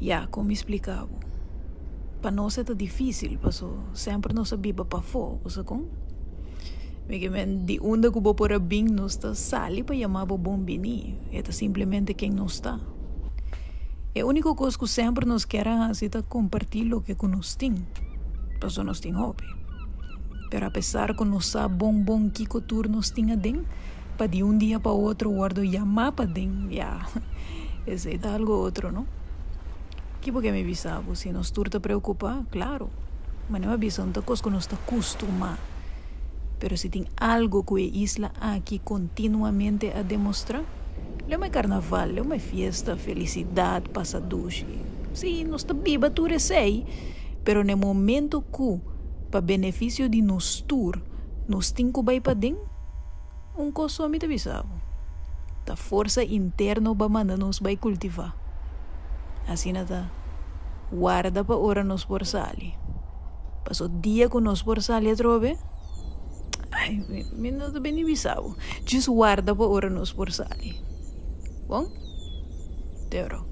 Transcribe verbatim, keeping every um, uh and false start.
Ya, como explicava. Para nós é difícil, porque sempre nós sabemos para fora, você com? Porque de onde que vou por a bem não está sali para chamar o bom bini, é simplesmente quem não está. É a única coisa que sempre nos querem fazer é compartilhar o que nós temos, porque nós temos hobby. Pero apesar que nós sabemos bom bom que cultura nós temos dentro, para de um dia para outro guardo chamar para dentro, ya, esse é algo outro, não? Que porque me avisava, se nós turta preocupar, claro, mas não é avisar outra coisa que nós está acostumado. Pero se tem algo que a isla aqui continuamente a demonstrar, é uma carnaval, é uma festa, felicidade, passaduche. Sim, nós está viva tudo sei, pero no momento que, para benefício de nós tour, nós temos que ir para dentro, um coisa só me avisava. A força interna vai mandar nos vai cultivar. Assim nada, guarda para ora nos por sali. Passou dia que nós por sali a trove, ai, me não bem avisava. Just guarda para ora nos por sali. Bom? Teoro.